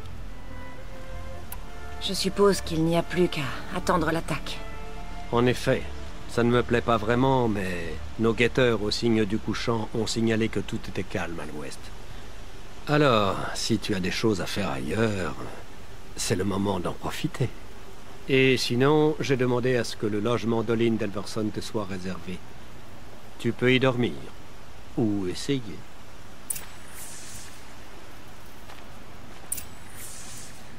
Je suppose qu'il n'y a plus qu'à attendre l'attaque. En effet, ça ne me plaît pas vraiment, mais nos guetteurs au signe du couchant ont signalé que tout était calme à l'ouest. Alors, si tu as des choses à faire ailleurs, c'est le moment d'en profiter. Et sinon, j'ai demandé à ce que le logement d'Olin d'Elverson te soit réservé. Tu peux y dormir. Ou essayer.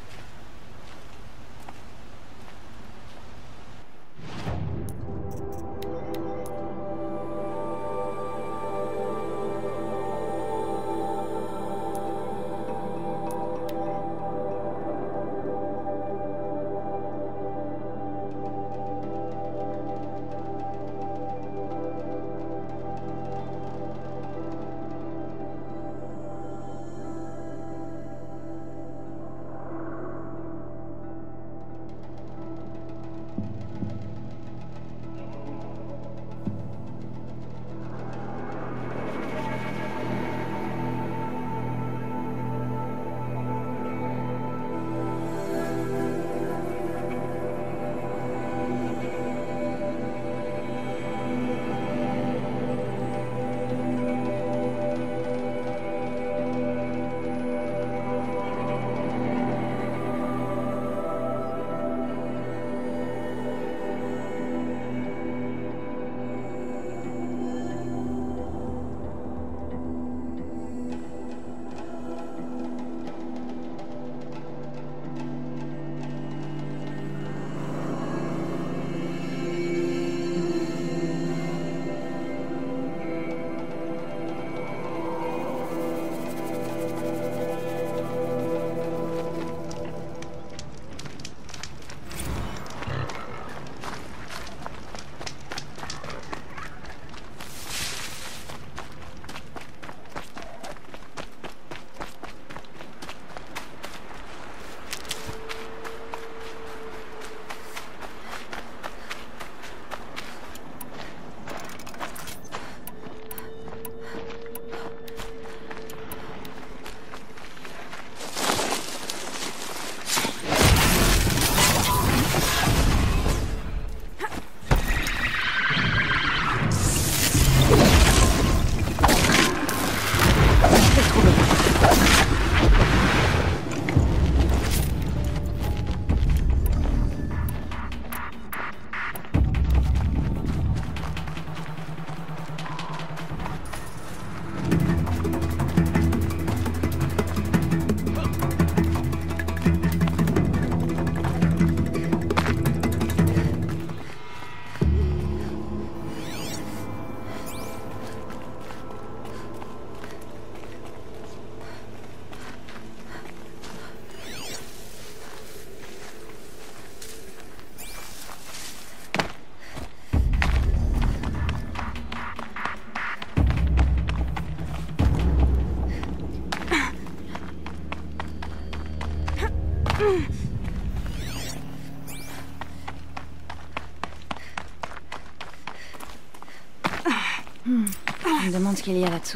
Je me demande ce qu'il y a là-dessous.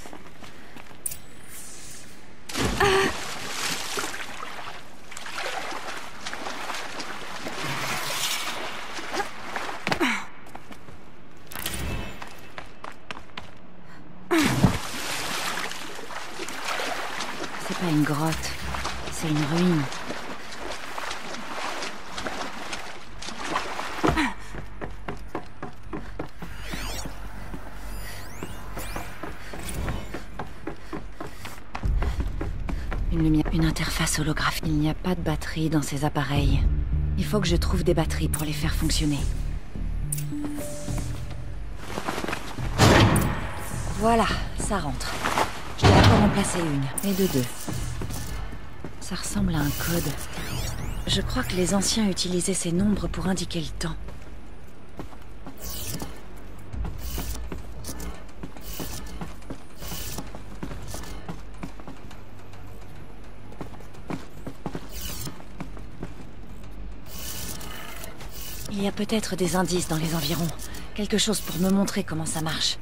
C'est pas une grotte, c'est une ruine. Une interface holographique. Il n'y a pas de batterie dans ces appareils. Il faut que je trouve des batteries pour les faire fonctionner. Voilà, ça rentre. Je dois encore en placer une, et de deux. Ça ressemble à un code. Je crois que les anciens utilisaient ces nombres pour indiquer le temps. Il y a peut-être des indices dans les environs. Quelque chose pour me montrer comment ça marche.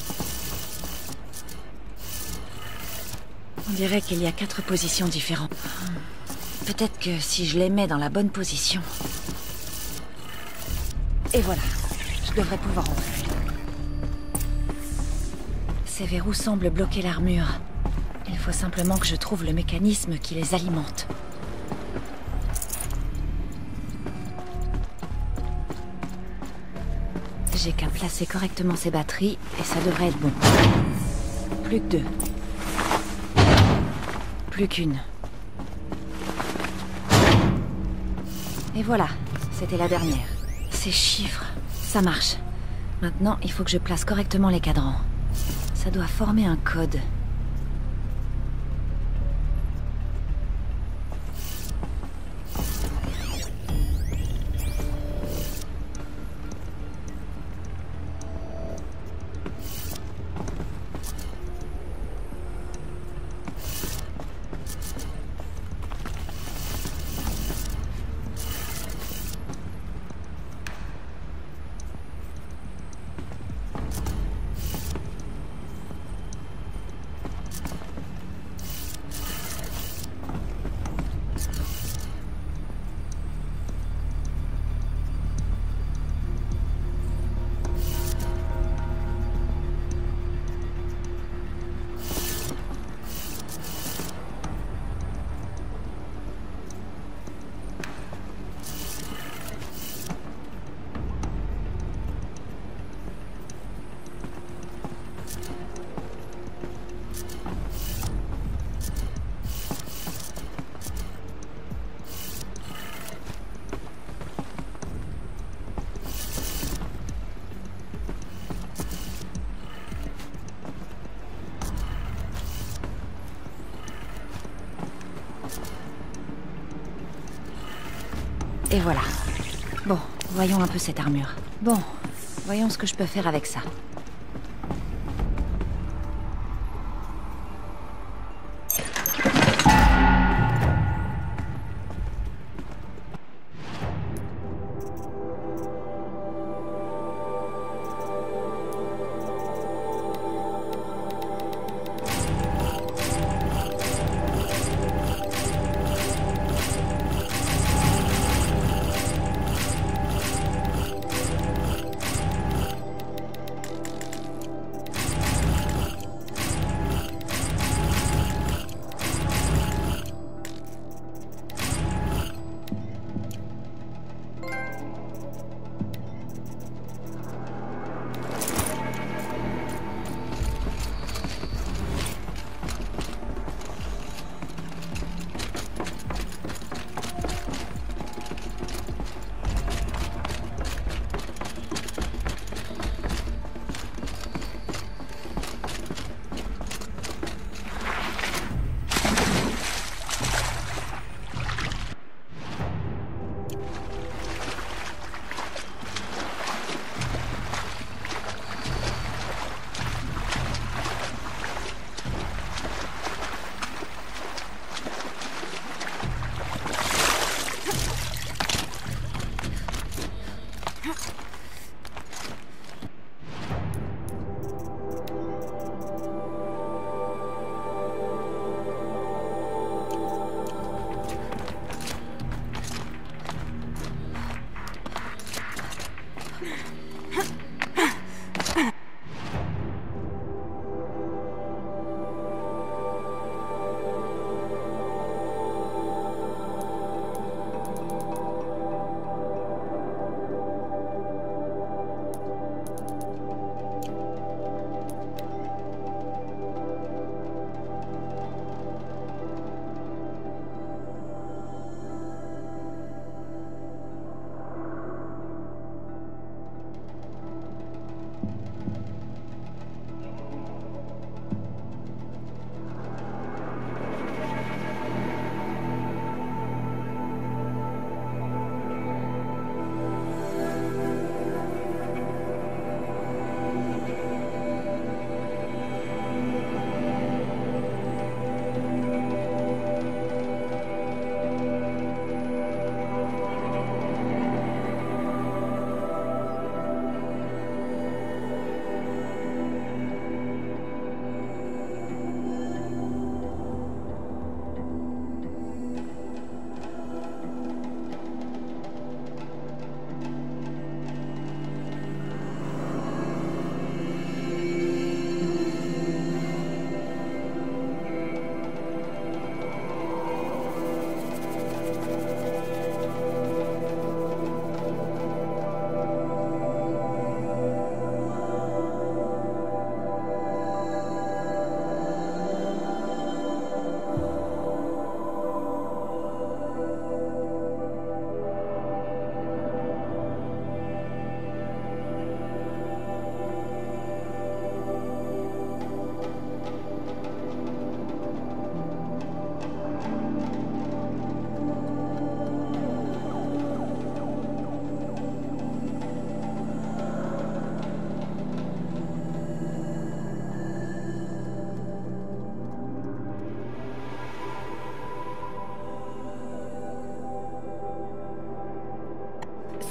On dirait qu'il y a 4 positions différentes. Peut-être que si je les mets dans la bonne position... Et voilà, je devrais pouvoir entrer. Ces verrous semblent bloquer l'armure. Il faut simplement que je trouve le mécanisme qui les alimente. J'ai qu'à placer correctement ces batteries et ça devrait être bon. Plus que 2. Plus qu'une. Et voilà, c'était la dernière. Ces chiffres, ça marche. Maintenant, il faut que je place correctement les cadrans. Ça doit former un code. Et voilà. Bon, voyons un peu cette armure. Bon, voyons ce que je peux faire avec ça.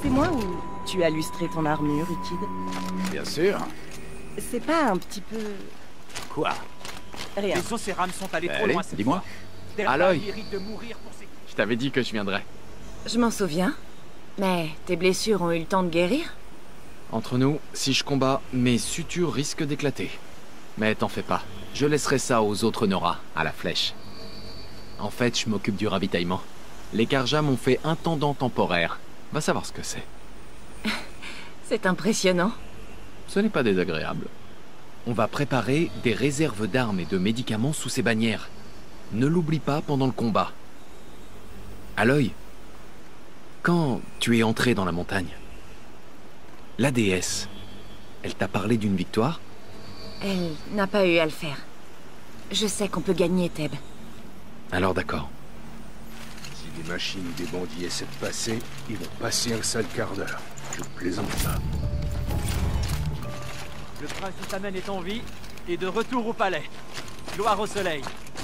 c'est moi ou tu as lustré ton armure, Ukid? Bien sûr. C'est pas un petit peu... Quoi? Rien. Les Océranes sont allés trop Allez, loin cette dis-moi. fois. Derva Aloy. mérite de mourir pour ses... Je t'avais dit que je viendrais. Je m'en souviens. Mais tes blessures ont eu le temps de guérir? Entre nous, si je combats, mes sutures risquent d'éclater. Mais t'en fais pas. Je laisserai ça aux autres Nora, à la flèche. En fait, je m'occupe du ravitaillement. Les Karja m'ont fait un tendon temporaire. Va savoir ce que c'est. C'est impressionnant. Ce n'est pas désagréable. On va préparer des réserves d'armes et de médicaments sous ces bannières. Ne l'oublie pas pendant le combat. Aloy, quand tu es entré dans la montagne, la déesse, elle t'a parlé d'une victoire? Elle n'a pas eu à le faire. Je sais qu'on peut gagner, Theb. Alors d'accord. Si des machines ou des bandits essaient de passer, ils vont passer un sale quart d'heure. Je plaisante pas. Le prince du Tamen est en vie et de retour au palais. Gloire au soleil.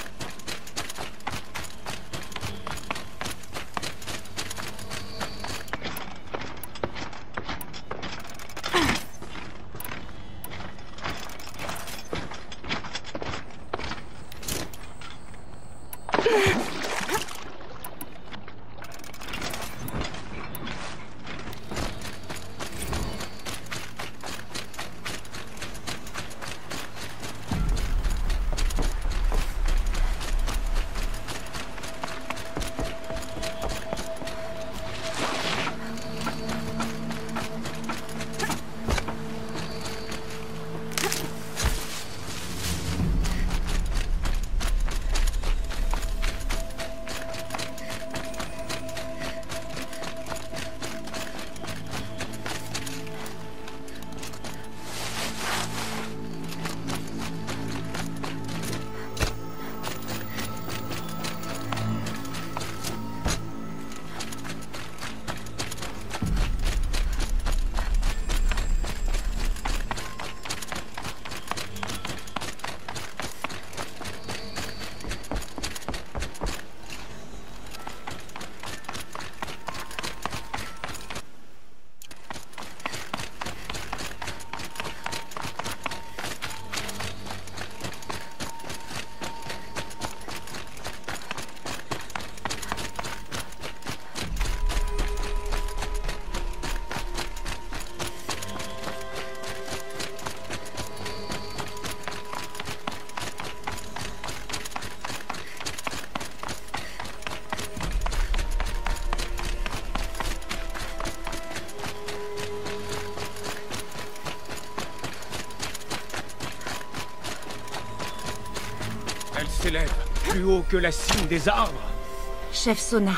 Elle s'élève plus haut que la cime des arbres. Chef Sona.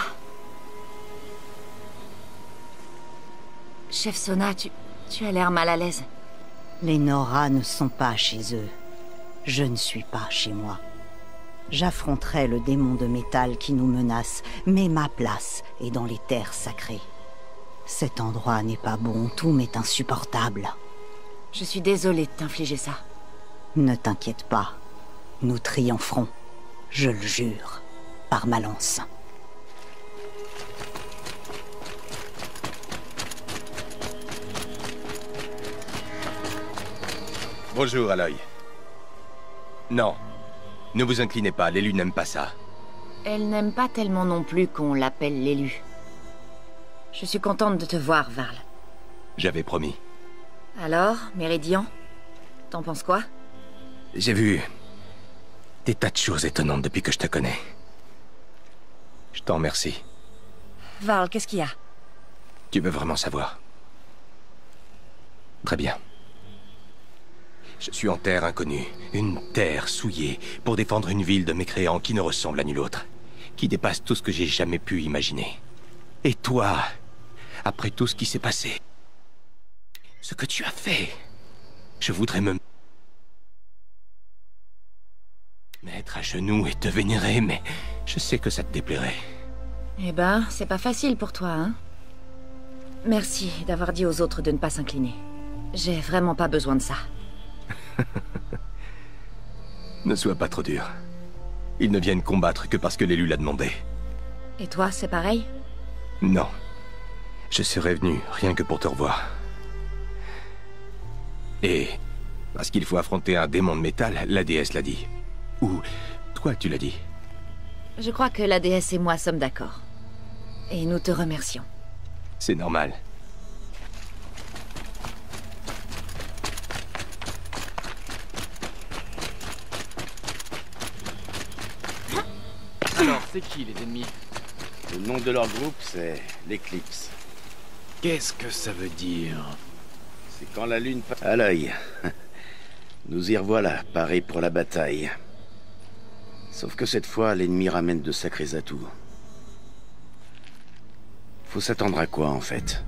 Chef Sona, tu as l'air mal à l'aise. Les Nora ne sont pas chez eux. Je ne suis pas chez moi. J'affronterai le démon de métal qui nous menace, mais ma place est dans les terres sacrées. Cet endroit n'est pas bon, tout m'est insupportable. Je suis désolée de t'infliger ça. Ne t'inquiète pas. Nous triompherons. Je le jure. Par ma lance. Bonjour, Aloy. Non. Ne vous inclinez pas, l'élu n'aime pas ça. Elle n'aime pas tellement non plus qu'on l'appelle l'élu. Je suis contente de te voir, Varl. J'avais promis. Alors, Méridian, t'en penses quoi? J'ai vu des tas de choses étonnantes depuis que je te connais. Je t'en remercie. Varl, qu'est-ce qu'il y a? Tu veux vraiment savoir? Très bien. Je suis en terre inconnue, une terre souillée, pour défendre une ville de mécréants qui ne ressemble à nulle autre, qui dépasse tout ce que j'ai jamais pu imaginer. Et toi, après tout ce qui s'est passé, ce que tu as fait, je voudrais me mettre à genoux et te vénérer, mais je sais que ça te déplairait. Eh ben, c'est pas facile pour toi, hein? Merci d'avoir dit aux autres de ne pas s'incliner. J'ai vraiment pas besoin de ça. Ne sois pas trop dur. Ils ne viennent combattre que parce que l'élu l'a demandé. Et toi, c'est pareil? Non. Je serais venu, rien que pour te revoir. Et parce qu'il faut affronter un démon de métal, la déesse l'a dit. Ou toi tu l'as dit. Je crois que la déesse et moi sommes d'accord. Et nous te remercions. C'est normal. Alors, c'est qui les ennemis? Le nom de leur groupe, c'est l'Éclipse. Qu'est-ce que ça veut dire? C'est quand la lune passe à l'œil. Nous y revoilà, parés pour la bataille. Sauf que cette fois, l'ennemi ramène de sacrés atouts. Faut s'attendre à quoi, en fait?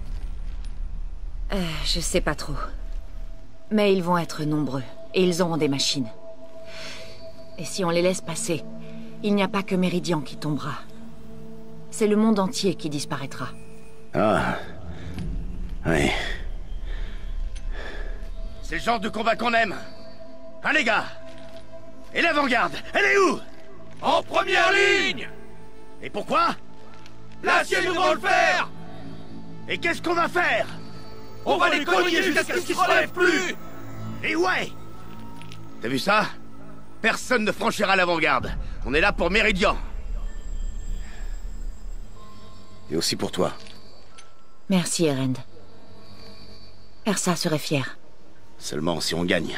Je sais pas trop. Mais ils vont être nombreux, et ils auront des machines. Et si on les laisse passer, il n'y a pas que Méridian qui tombera. C'est le monde entier qui disparaîtra. Ah... oui. C'est le genre de combat qu'on aime. Hein, les gars? Et l'avant-garde, elle est où? En première ligne! Et pourquoi? L'acier nous va le faire! Et qu'est-ce qu'on va faire? On va les cogner jusqu'à ce qu'ils se relèvent plus! Et ouais! T'as vu ça? Personne ne franchira l'avant-garde. On est là pour Méridian. Et aussi pour toi. Merci, Erend. Ersa serait fière. Seulement si on gagne.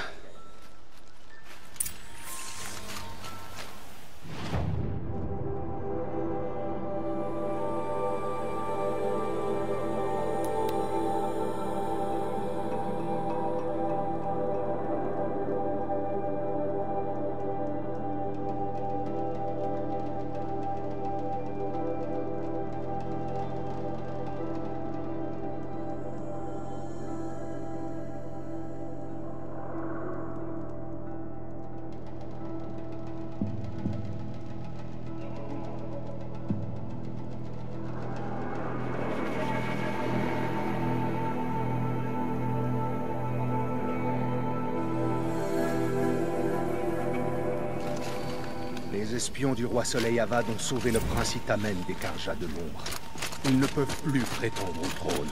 Les espions du roi Soleil Avad ont sauvé le prince Itamen des Karjas de l'ombre. Ils ne peuvent plus prétendre au trône.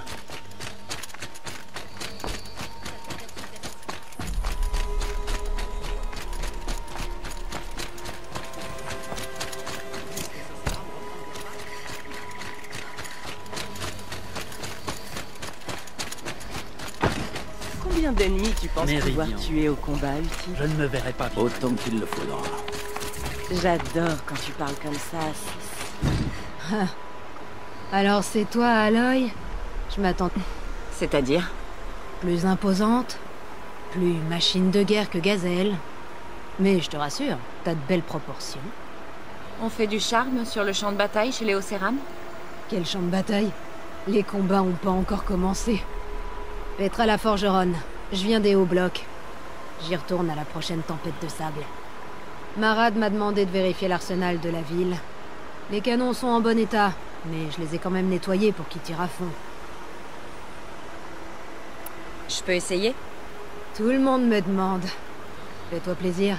Combien d'ennemis tu penses Méridian. pouvoir tuer au combat, Uti? Je ne me verrai pas vivre. Autant qu'il le faudra. J'adore quand tu parles comme ça. Ah. Alors c'est toi, Aloy? Je m'attends... C'est-à-dire? Plus imposante, plus machine de guerre que gazelle. Mais je te rassure, t'as de belles proportions. On fait du charme sur le champ de bataille chez les Océram? Quel champ de bataille? Les combats ont pas encore commencé. Petra la forgeronne, je viens des hauts blocs. J'y retourne à la prochaine tempête de sable. Marad m'a demandé de vérifier l'arsenal de la ville. Les canons sont en bon état, mais je les ai quand même nettoyés pour qu'ils tirent à fond. Je peux essayer? Tout le monde me demande. Fais-toi plaisir.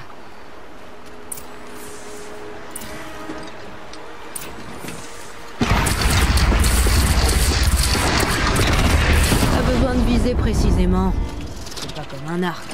Pas besoin de viser précisément. C'est pas comme un arc.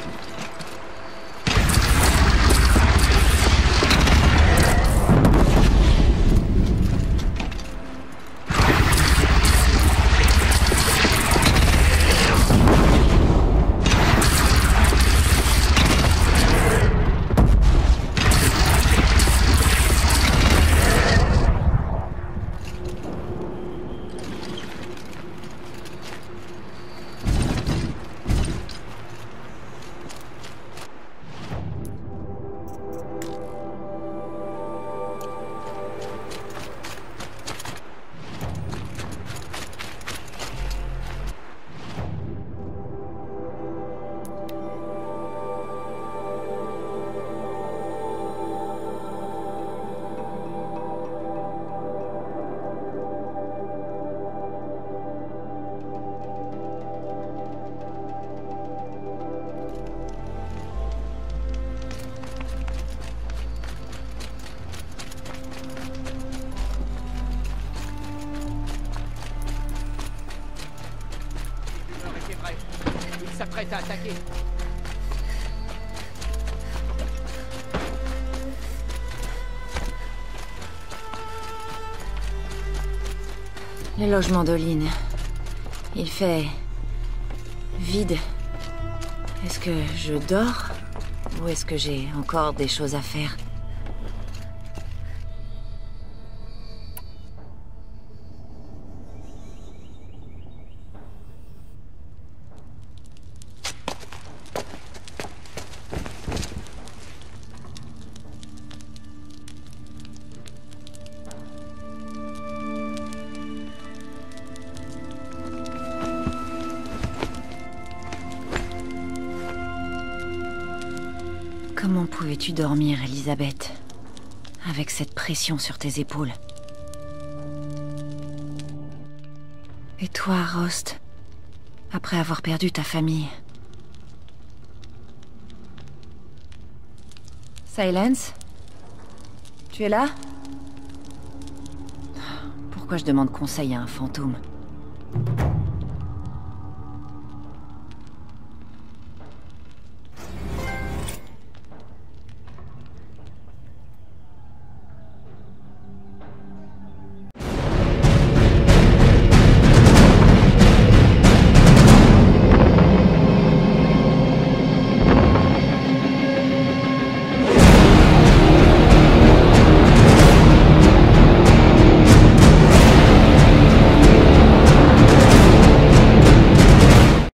s'apprête à attaquer. Le logement d'Olin. Il fait... vide. Est-ce que je dors? Ou est-ce que j'ai encore des choses à faire? Comment pouvais-tu dormir, Elisabeth? Avec cette pression sur tes épaules. Et toi, Rost? Après avoir perdu ta famille. Silence? Tu es là? Pourquoi je demande conseil à un fantôme?